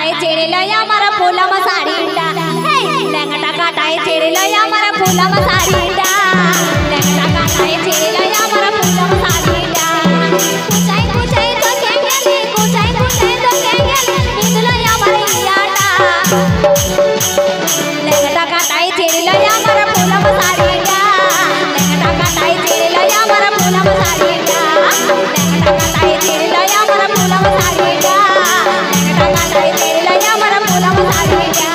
काटाए चेड़ेला या मारा फूला मसारींडा लेंगटा काटाए चेड़ेला या मारा फूला मसारींडा लेंगटा काटाए चेड़ेला या मारा फूला मसारींडा कुचाई कुचाई तो केंगे कुचाई कुचाई तो केंगे इंदुला या मारा इयाटा लेंगटा काटाए चेड़ेला या मारा फूला मसारींडा लेंगटा काटाए चेड़ेला या मारा फूला मसारींडा लेंगटा काटाए चेड़ेला या मारा फूला मसारींडा लेंगटा काटाए चेड़ेला या मारा फूला मसारींडा